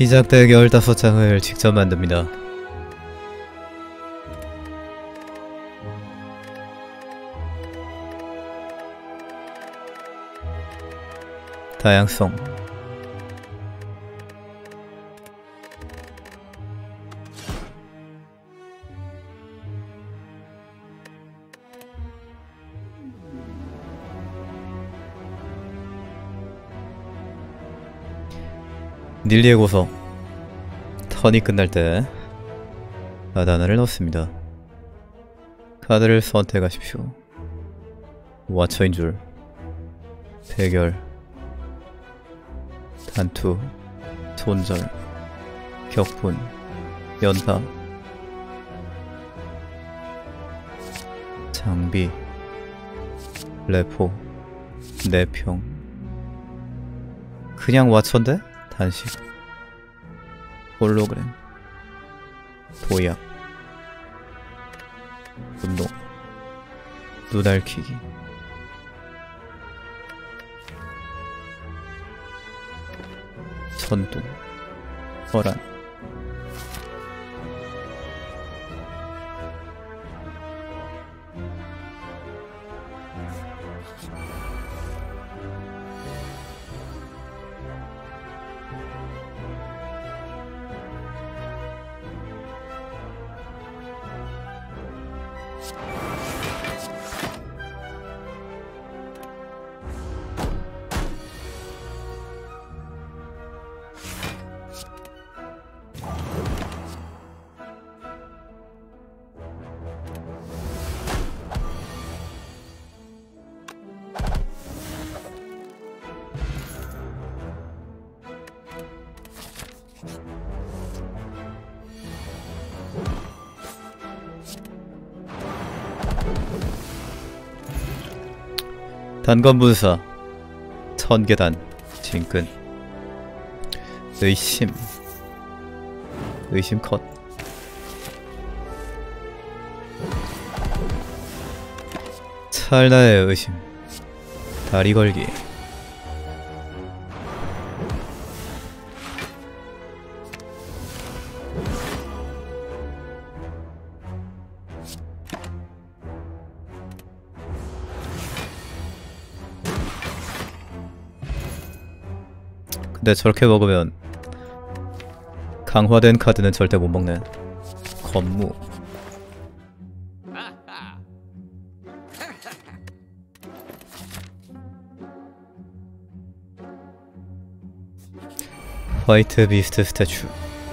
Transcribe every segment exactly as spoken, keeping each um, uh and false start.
시작덱 열다섯 장을 직접 만듭니다. 다양성 닐리의 고서 턴이 끝날 때 카드 하나를 넣습니다. 카드를 선택하십시오. 와처인 줄 대결 단투 손절 격분 연타 장비 레포 내평 그냥 와처인데? 단식 홀로그램 도약 분노 눈알키기 천둥 허란 단검분사 천계단 진근 의심 의심 컷 찰나의 의심 다리 걸기 근데 저렇게 먹으면 강화된 카드는 절대 못 먹네. 건무 화이트 비스트 스태츄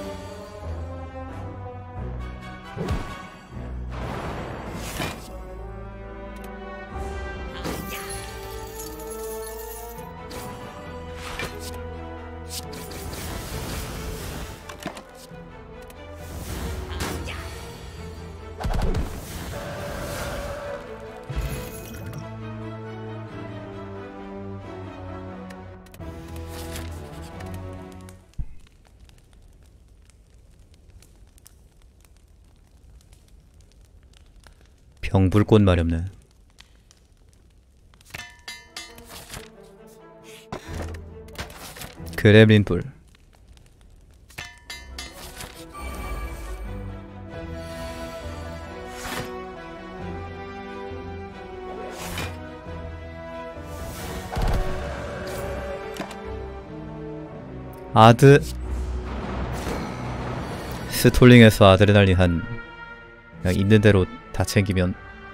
병불꽃 마렵네. 그렘린불 아드 스톨링에서 아드레날린 한 그냥 있는 대로 다 챙기면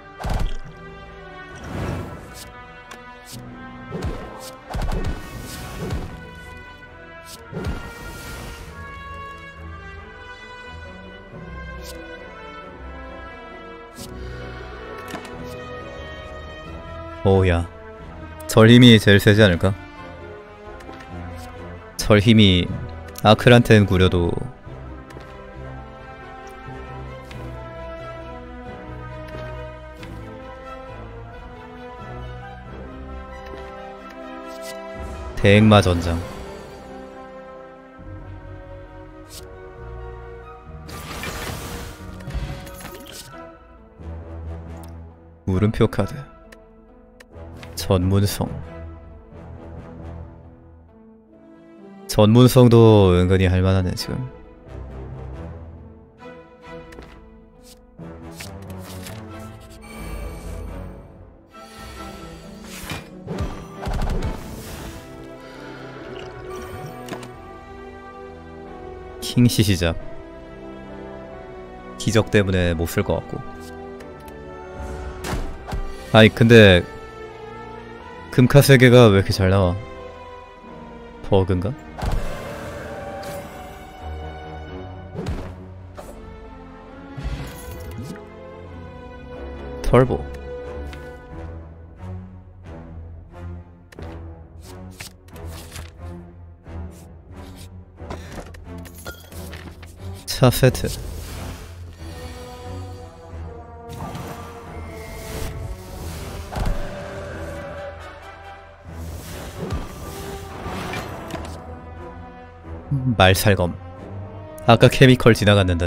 오야 절 힘이 제일 세지 않을까? 절 힘이 아크한테는 구려도 대행마 전장 물음표 카드 전문성 전문성도 은근히 할만하네 지금. 킹시 시작. 기적 때문에 못 쓸 것 같고. 아니 근데 금카 세계가 왜 이렇게 잘 나와? 버그인가? 털보. 차 세트. 말살검. 아까 케미컬 지나갔는데.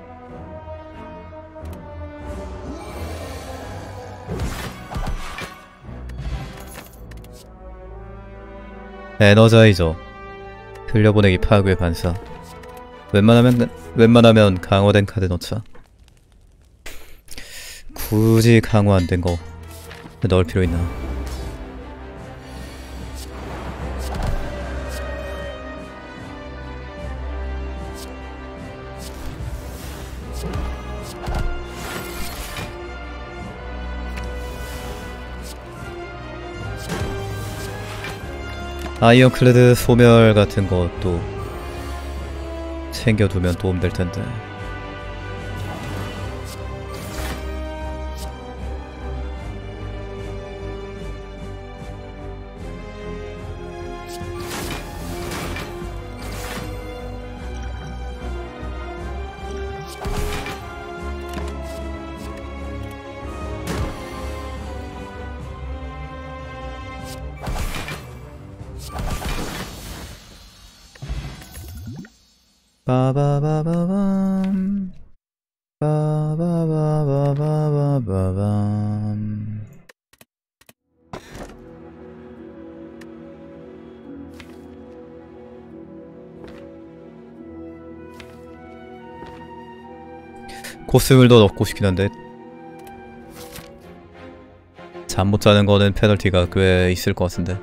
에너자이저. 흘려보내기 파괴 반사. 웬만하면 웬만하면 강화된 카드 넣자. 굳이 강화 안 된 거 넣을 필요 있나? 아이언클레드 소멸 같은 것도 챙겨두면 도움될 텐데. 빠바바바밤 빠바바바바바밤. 코스물도 넣고 싶긴 한데 잠 못 자는 거는 페널티가 꽤 있을 것 같은데.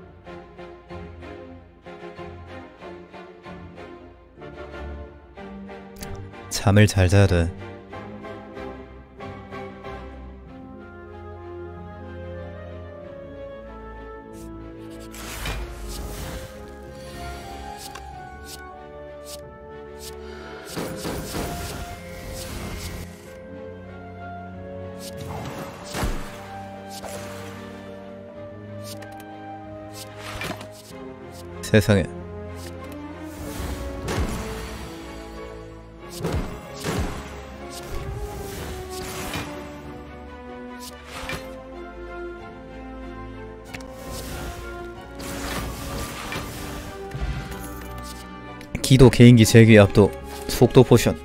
잠을 잘 자야 돼. 세상에. 기도 개인기 제기 압도. 속도 포션.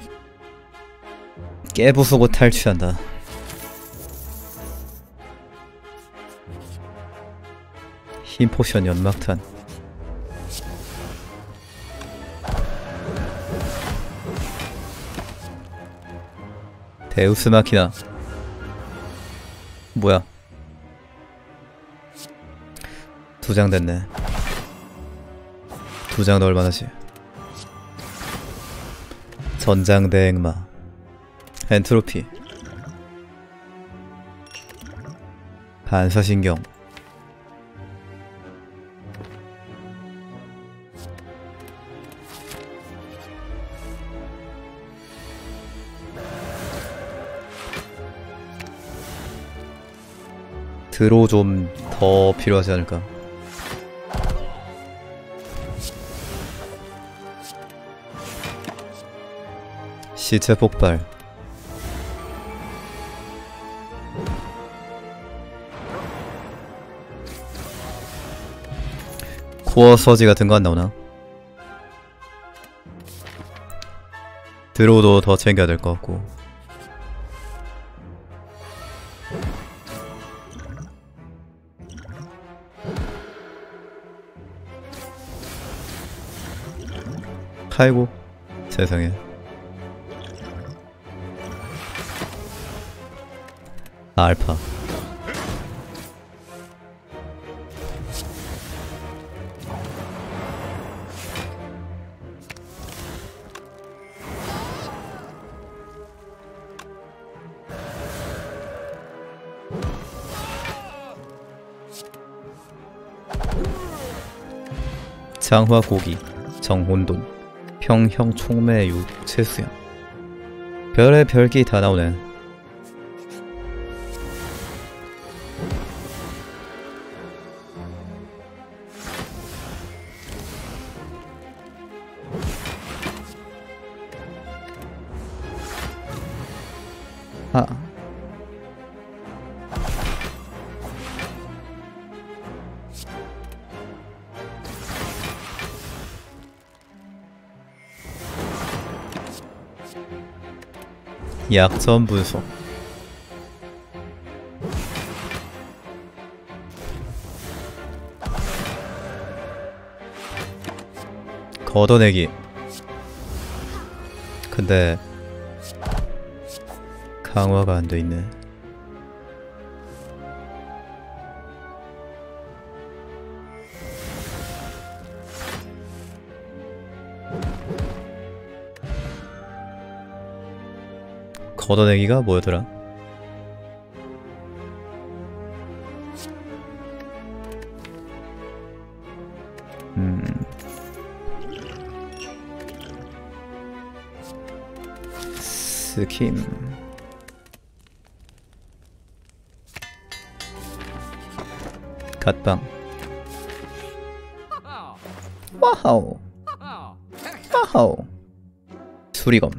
깨부수고 탈취한다. 힘 포션 연막탄. 데우스 마키나. 뭐야? 두 장 됐네. 두 장 넣을 만하지. 전장대행마. 엔트로피. 반사신경. 드로 좀 더 필요하지 않을까? 시체 폭발. 코어 서지 같은 거 안 나오나? 드로우도 더 챙겨야 될 것 같고. 아이고 세상에. 아, 알파. 장화 고기, 정혼돈, 평형 총매 육체 수염. 별의 별기 다 나오네. 아. 약점 분석. 걷어내기. 근데 강화가 안 돼 있네. 걷어내기가 뭐였더라? 음. 스킴. 갓방. 와우. 와우. 수리검.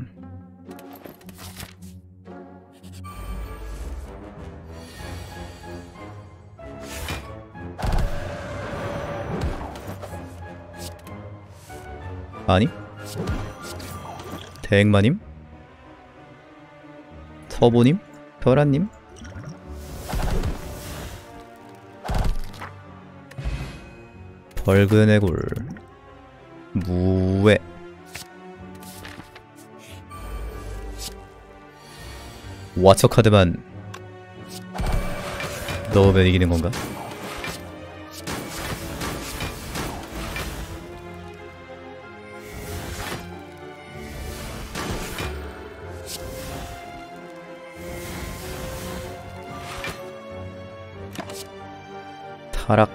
아니? 대행마님? 서보님? 별아님? 벌근의 굴 무외. 와처 카드만 넣으면 이기는 건가? 타락.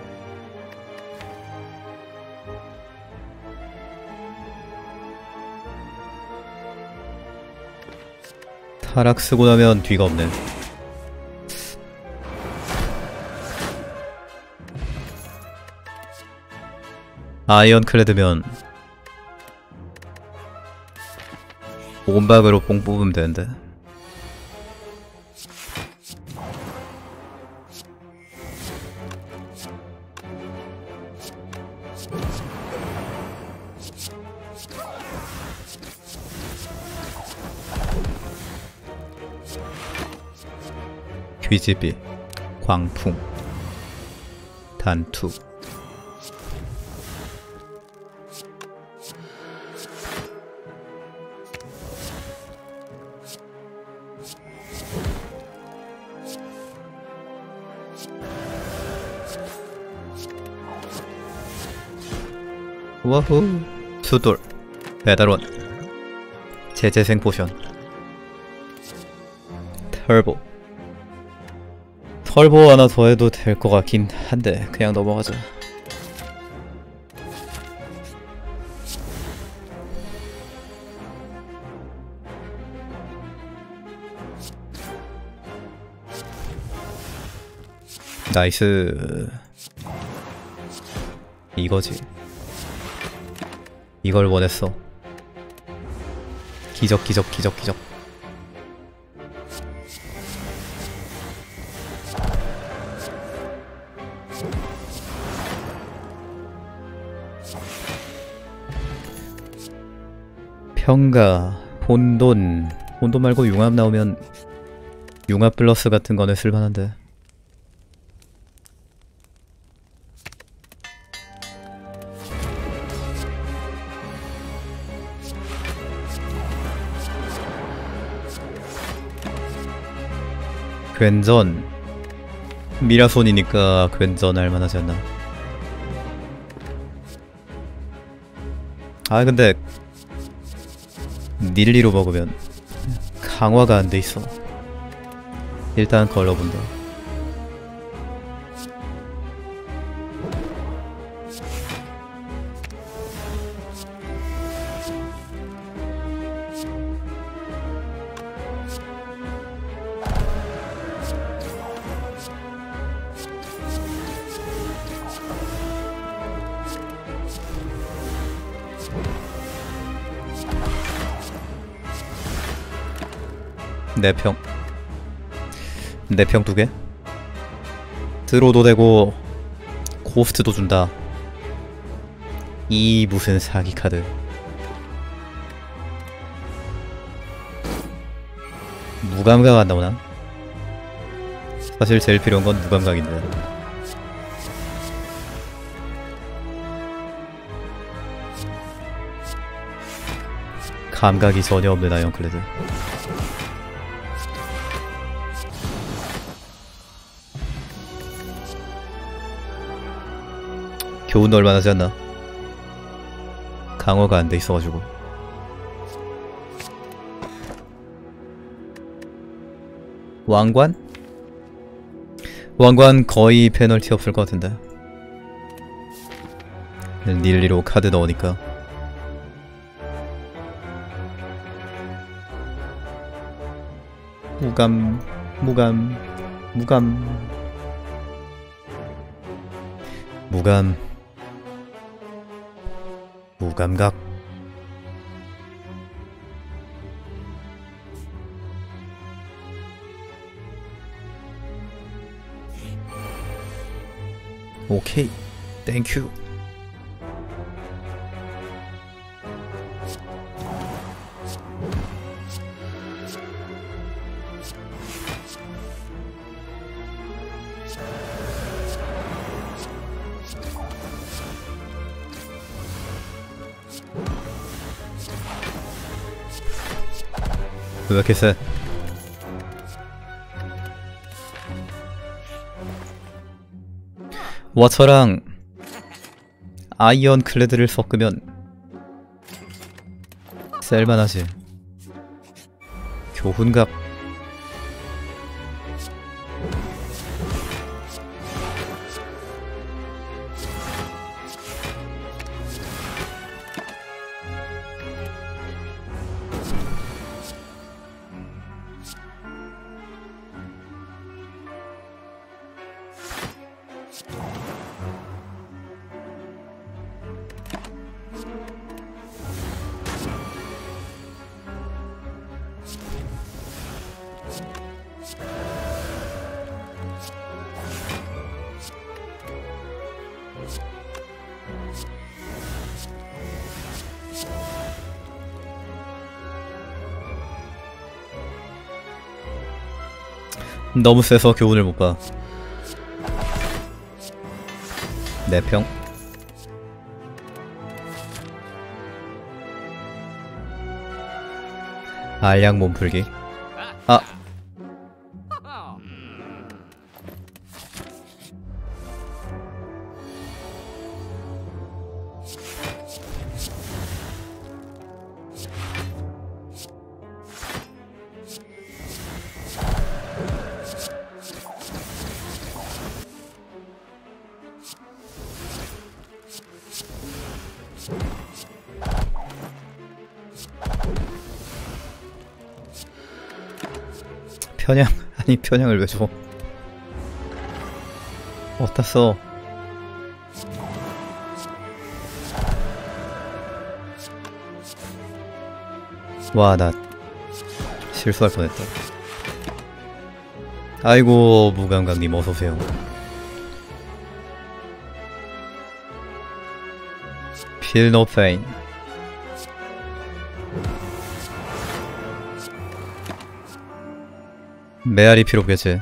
타락 쓰고 나면 뒤가 없네. 아이언클레드면 온박으로 뽕 뽑으면 되는데. 귀지비, 광풍, 단투. 와후. 수돌, 배달원, 제재생 포션, 털보. 털보 하나 더 해도 될 것 같긴 한데 그냥 넘어가자. 나이스. 이거지. 이걸 원했어. 기적 기적 기적 기적. 평가, 본돈. 본돈 말고 융합 나오면 융합 플러스 같은 거는 쓸만한데. 괜전 미라손이니까 괜전 할만하지 않나. 아 근데 닐리로 먹으면 강화가 안 돼있어. 일단 걸러본다. 내평 내평 두개? 드로도 되고 고스트도 준다. 이 무슨 사기 카드. 무감각 안 나오나? 사실 제일 필요한 건 무감각인데. 감각이 전혀 없는 아이언클레드. 교훈도 얼마 나지 않나? 강화가 안 돼 있어가지고. 왕관? 왕관 거의 페널티 없을 것 같은데. 닐리로 카드 넣으니까. 무감, 무감, 무감, 무감, 무감각. 오케이, 땡큐. 왜 이렇게 세? 와처랑 아이언 클레드를 섞으면 셀만하지. 교훈각. 너무 세서 교훈을 못 봐. 내평. 알약 몸풀기. 아. 편향? 아니 편향을 왜 줘? 어디다 써? 와, 나 실수할 뻔했다. 아이고 무감각님 어서오세요. Feel no pain. 메아리 필요 없겠지.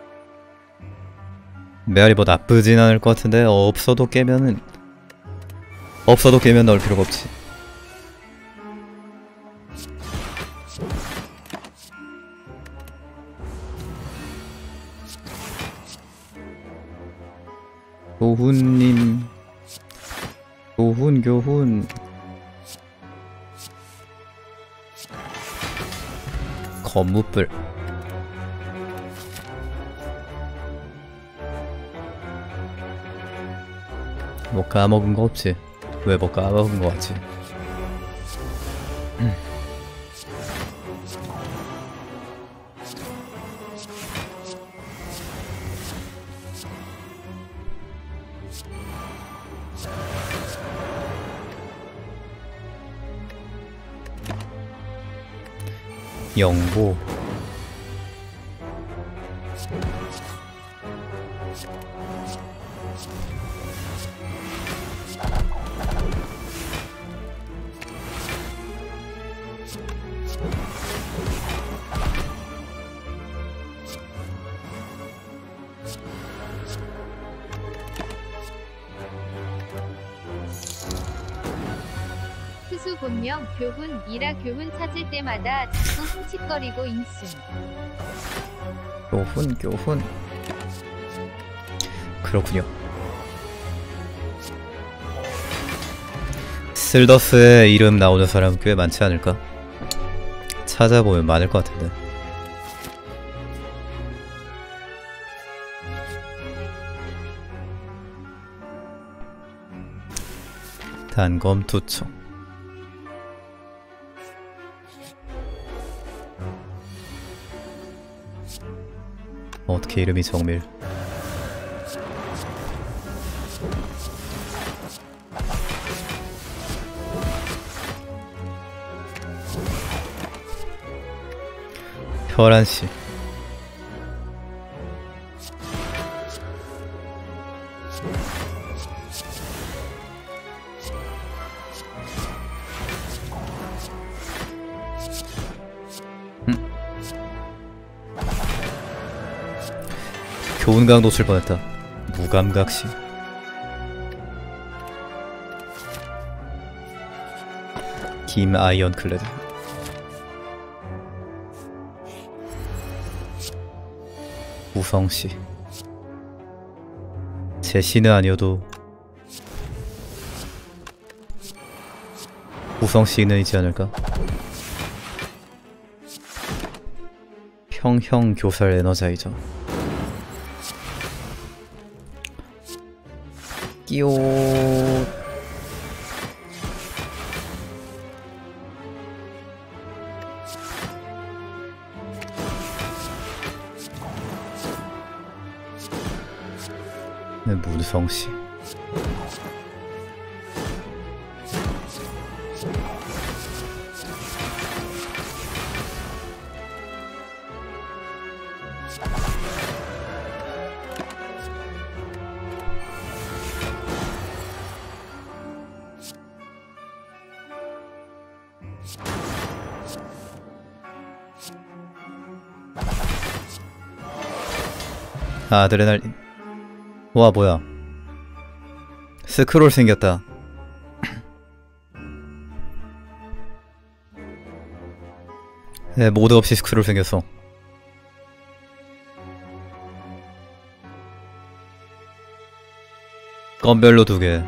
메아리 뭐 나쁘진 않을 것 같은데 없어도 깨면은 없어도 깨면 넣을 필요가 없지. 교훈님 교훈 교훈 거무뿔 뭐 까먹은 거 없지? 왜 뭐 까먹은 거 같지? 음. 영보 투수 본명 교훈, 이라 교훈 찾을 때마다 자꾸 흠칫거리고 인숨. 교훈 교훈 그렇군요. 슬더스에 이름 나오는 사람 꽤 많지 않을까? 찾아보면 많을 것 같은데. 단검 투척 어떻게 이름이 정밀 혈안씨 교훈강 놓칠 뻔했다. 무감각시 김 아이언클레드 우성씨 제 씨는 아니어도 우성씨는 있지 않을까? 평형 교살 에너자이저 끼오 네, 문성씨 아드레날린 와 뭐야 스크롤 생겼다. 네, 모드 없이 스크롤 생겼어. 건별로 두개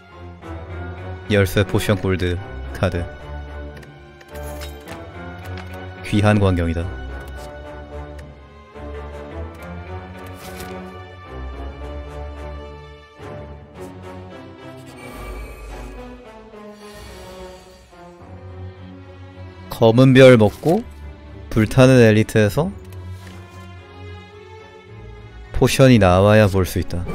열쇠 포션 골드 카드 귀한 광경이다. 검은 별 먹고 불타는 엘리트에서 포션이 나와야 볼 수 있다.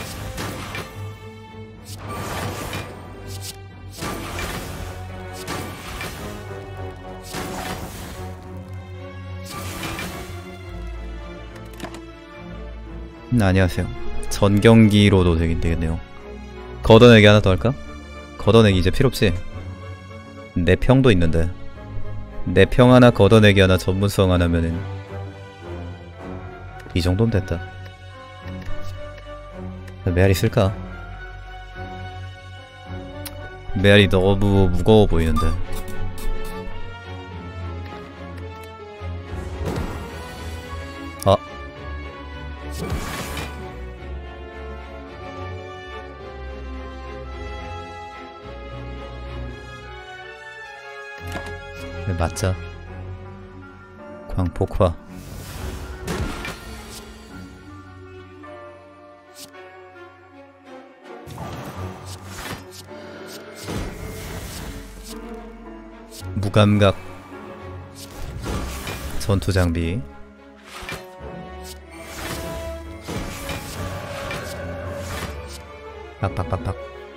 음, 안녕하세요. 전경기로도 되긴 되겠네요. 걷어내기 하나 더 할까? 걷어내기 이제 필요없지? 내 평도 있는데 내 평 하나 걷어내기 하나 전문성 하나면은 이 정도는 됐다. 메아리 쓸까? 메아리 너무 무거워 보이는데. 아 그래 맞자. 광폭화. 무감각. 전투장비. 빡빡빡빡.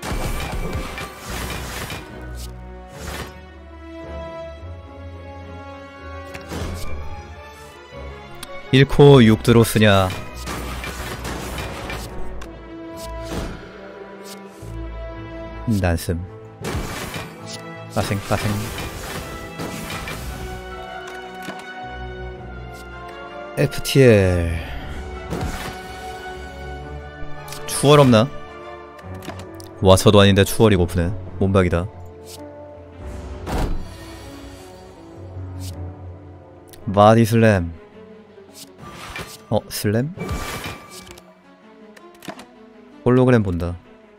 일 코 육 드로 쓰냐. 난슴. 빠생 빠생. 에프티엘. 추월 없나? 와쳐도 아닌데 추월이 고프네. 몸박이다. 바디 슬램. 어? 슬램? 홀로그램 본다.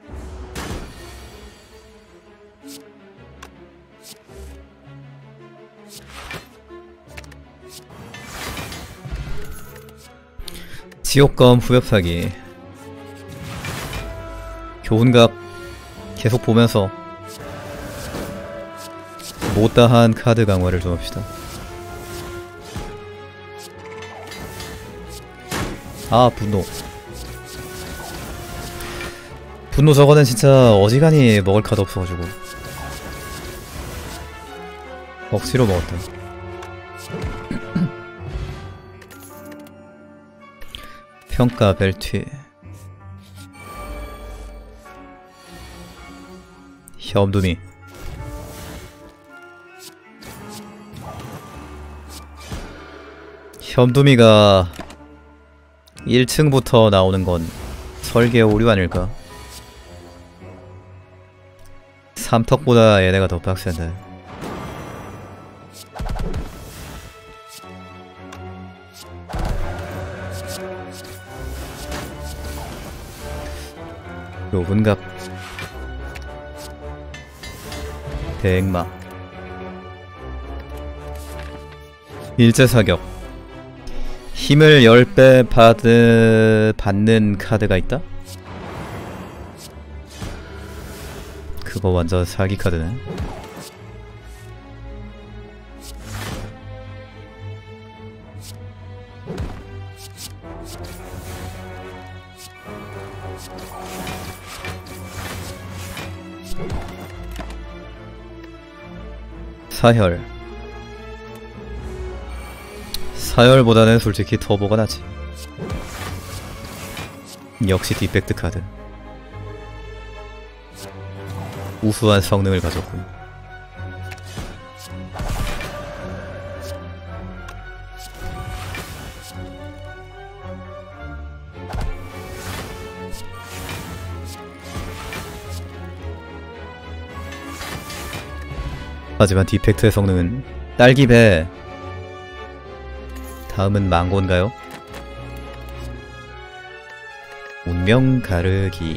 지옥검 후벼파기. 교훈각 계속 보면서 못다한 카드 강화를 좀 합시다. 아 분노. 분노 저거는 진짜 어지간히 먹을 카드 없어가지고 억지로 먹었다. 평가 벨트. 혐두미. 혐두미가 일 층부터 나오는 건 설계 오류 아닐까? 삼턱보다 얘네가 더 빡센데. 요분갑. 대행마. 일제사격. 힘을 십 배 받으... 받는 카드가 있다? 그거 완전 사기 카드네. 사혈. 사혈보다는 솔직히 터보가 낫지. 역시 디펙트 카드. 우수한 성능을 가졌군. 하지만 디펙트의 성능은 딸기배. 다음은 망고인가요? 운명 가르기.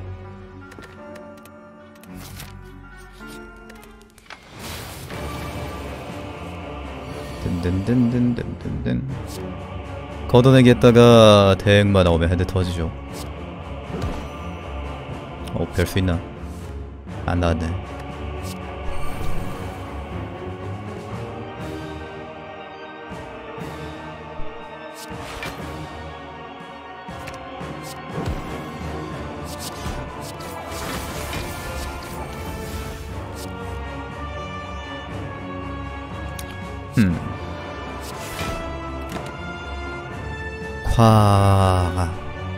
든든든든든든든. 걷어내기 했다가 대행만 나오면 헤드 터지죠. 어, 별 수 있나? 안 나왔네. 음. 夸.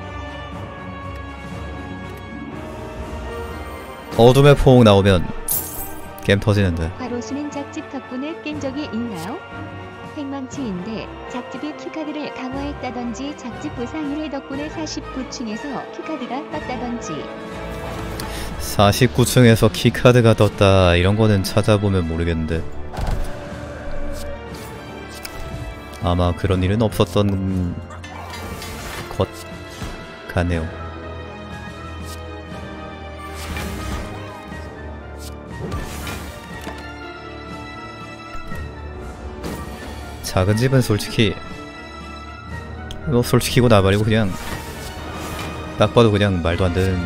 어둠의 포옹 나오면 게임 터지는데. 과로수는 작집 덕분에 깬 적이 있나요? 행망치인데 작집이 키카드를 강화했다던지 작집 보상 일 회 덕분에 사십구 층에서 키카드가 떴다던지. 사십구 층에서 키카드가 떴다 이런거는 찾아보면 모르겠는데 아마 그런 일은 없었던 것 같네요. 작은 집은 솔직히 뭐 솔직히고 나발이고 그냥 딱 봐도 그냥 말도 안 되는,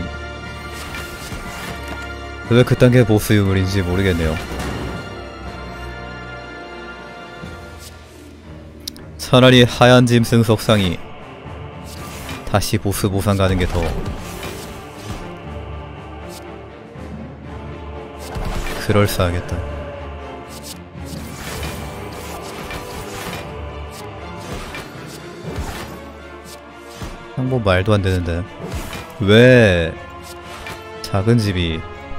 왜 그딴 게 보스 유물인지 모르겠네요. 차라리 하얀 짐승 석상이 다시 보스 보상 가는 게 더 그럴싸하겠다. 그냥 뭐 말도 안 되는데 왜 작은 집이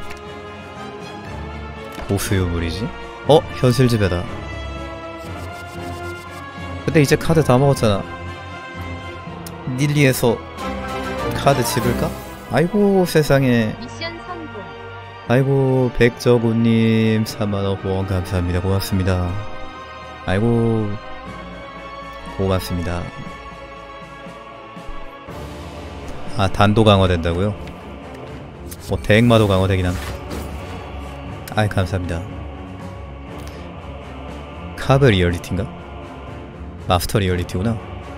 보스 유물이지? 어? 현실 지배다. 근데 이제 카드 다 먹었잖아. 닐리에서 카드 집을까? 아이고 세상에. 미션 성공. 아이고 백저구님 삼만원 후원 감사합니다. 고맙습니다. 아이고 고맙습니다. 아 단도 강화된다고요? 뭐 대행마도 강화되긴 함. 아이 감사합니다. 카드 리얼리티인가? 마스터 리얼리티구나.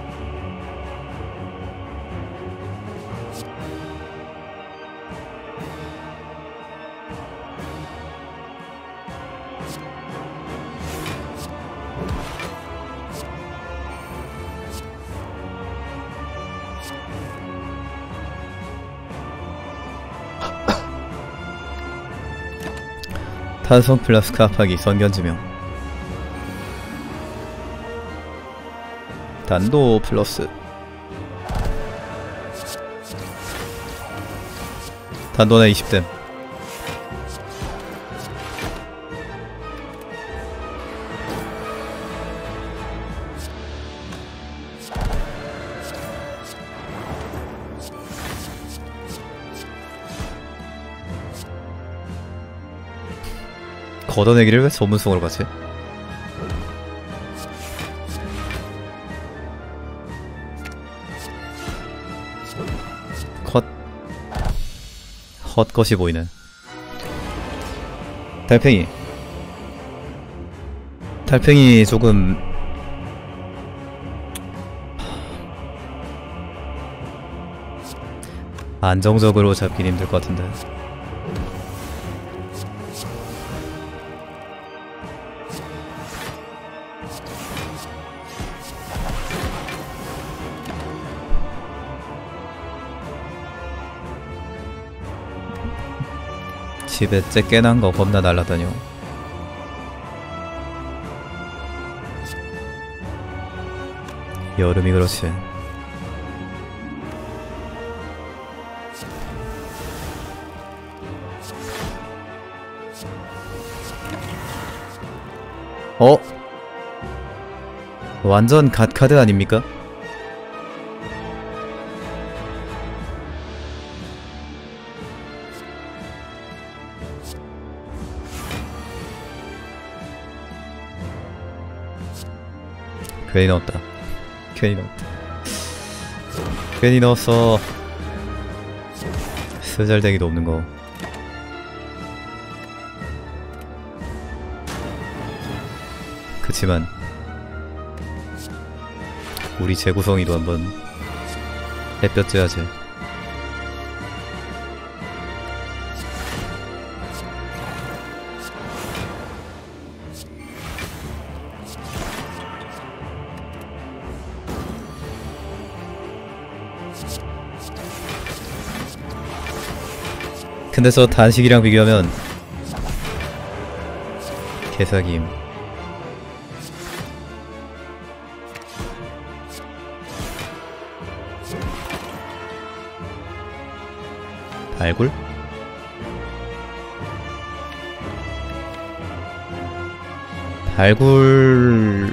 탄성 플러스 카파기 선견지명 단도 플러스 단도나 이십 댐 걷어내기를 왜 전문성으로 가지? 컷 헛것이 보이네. 달팽이 달팽이 조금 안정적으로 잡긴 힘들 것 같은데. 집에 쬐깨난 거 겁나 날라다녀. 여름이 그렇지. 어? 완전 갓카드 아닙니까? 괜히 넣었다. 괜히 넣었다. 괜히 넣었어. 쓰잘데기도 없는 거. 그치만 우리 재구성이도 한번 햇볕 쬐야지. 근데 저 단식이랑 비교하면 개사기임. 발굴? 발굴...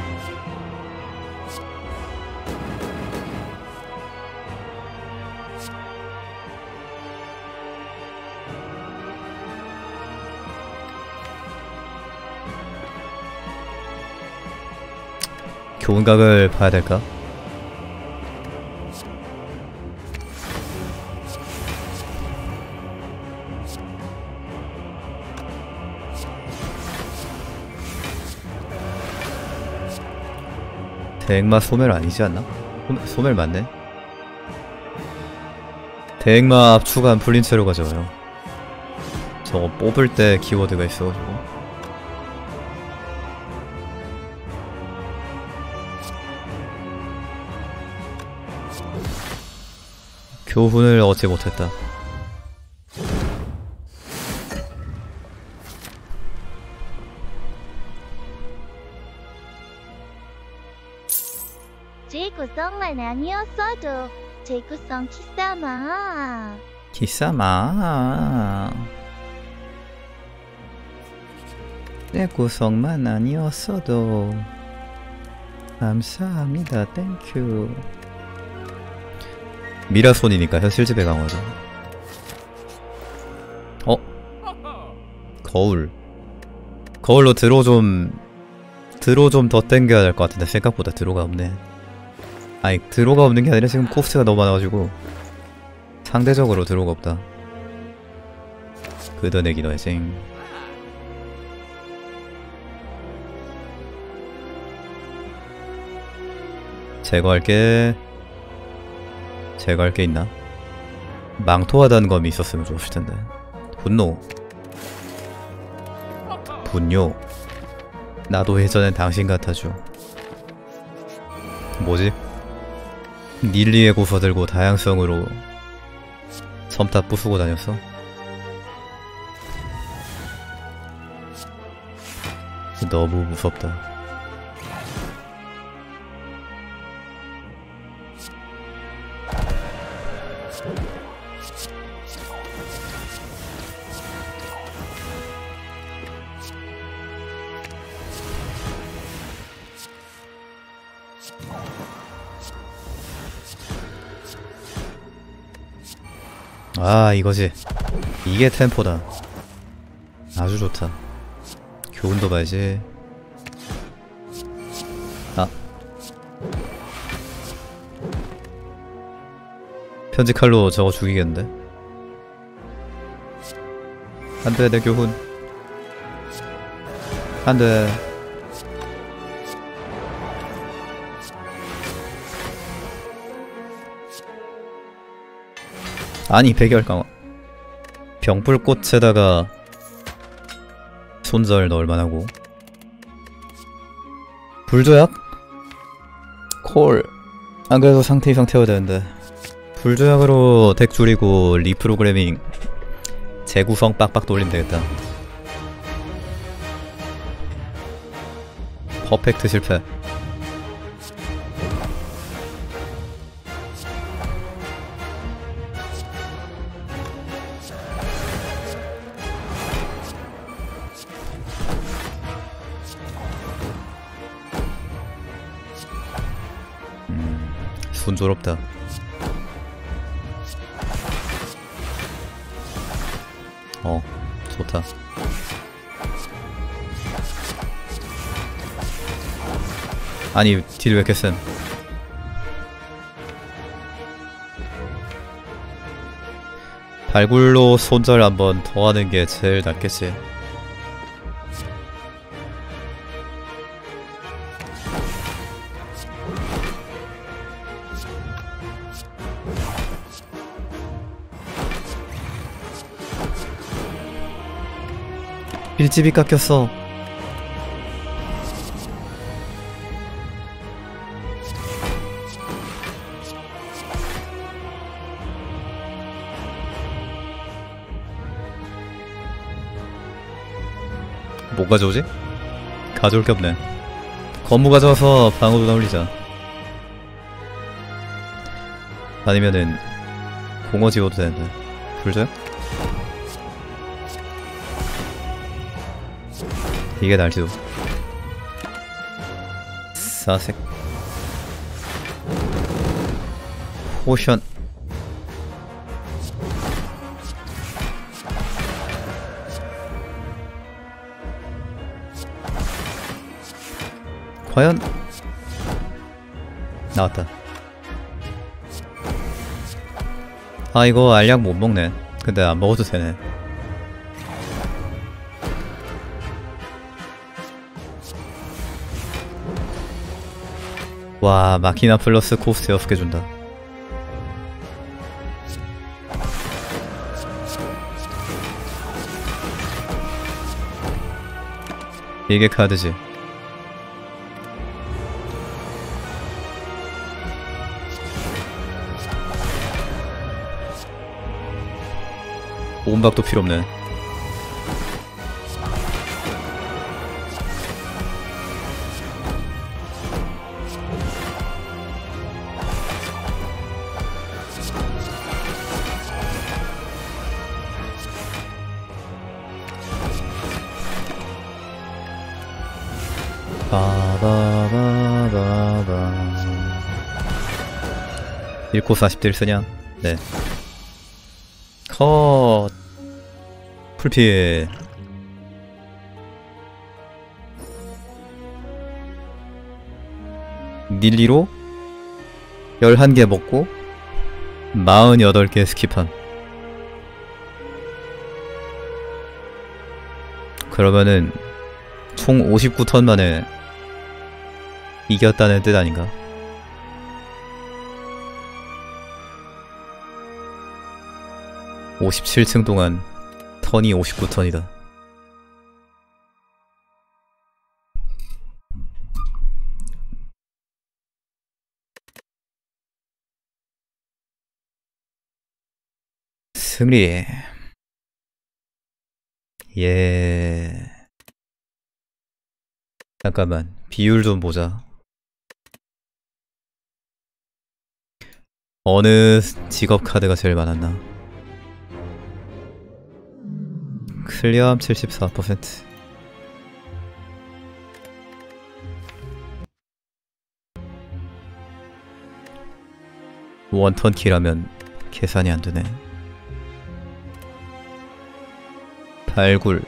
교훈각을 봐야 될까? 대행마 소멸 아니지 않나? 소멸, 소멸 맞네. 대행마 압축한 풀린 채로 가져와요. 저거 뽑을 때 키워드가 있어가지고. 교훈을 얻지 못했다. 제 구성만 아니었어도 제 구성 키사마. 기사마. 내 구성만 아니었어도 감사합니다. 땡큐. 미라손이니까 현실지배 강화죠. 어? 거울. 거울로 드로 좀 드로 좀 더 땡겨야 될 것 같은데 생각보다 드로가 없네. 아니 드로가 없는 게 아니라 지금 코스트가 너무 많아가지고 상대적으로 드로가 없다. 걷어내기 넣어야지. 제거할게. 제거할 게 있나? 망토하다는 검이 있었으면 좋았을 텐데. 분노. 분뇨. 나도 예전엔 당신 같아줘. 뭐지? 닐리의 고서 들고 다양성으로 섬 다 부수고 다녔어? 너무 무섭다. 아 이거지. 이게 템포다. 아주 좋다. 교훈도 봐야지. 아 편지 칼로 저거 죽이겠는데? 안돼 내 교훈. 안돼. 아니 백열 강화. 병불꽃에다가 손절 넣을만하고. 불조약? 콜. 안 그래도 상태 이상 태워야 되는데. 불조약으로 덱 줄이고 리프로그래밍 재구성 빡빡 돌리면 되겠다. 퍼펙트 실패. 순조롭다. 어, 좋다. 아니, 딜 왜 이렇게 쌤? 발굴로 손절 한번 더 하는 게 제일 낫겠지. 빌집이 깎였어. 뭐 가져오지? 가져올 게 없네. 건무 가져와서 방어도 올리자. 아니면은 공어 지워도 되는데. 불줘요? 이게 날지도. 사색 포션. 과연 나왔다. 아 이거 알약 못 먹네. 근데 안 먹어도 되네. 와, 마키나 플러스 코스트 여섯 개 준다. 이게 카드지. 온박도 필요 없네. 바바바바바. 일 코 사십 딜 쓰냐? 네. 컷. 풀피. 닐리로 열한 개 먹고 사십팔 개 스킵함. 그러면은 총 오십구 턴 만에 이겼다는 뜻 아닌가? 오십칠 층 동안 턴이 오십구 턴이다. 승리. 예. 잠깐만, 비율 좀 보자. 어느 직업 카드가 제일 많았나? 클리어함 칠십사 퍼센트. 원턴 킬하면 계산이 안 되네. 발굴.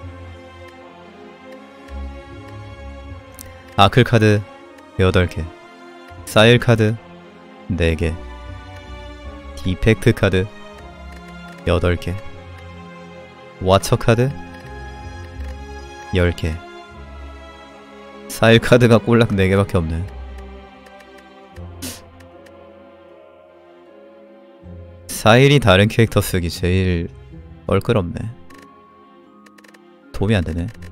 아클 카드 여덟 개, 사일 카드 네 개, 디펙트 카드 여덟 개, 와처 카드 열 개. 사일 카드가 꼴락 네 개밖에 없네. 사일이 다른 캐릭터 쓰기 제일 얼끄럽네. 도움이 안 되네.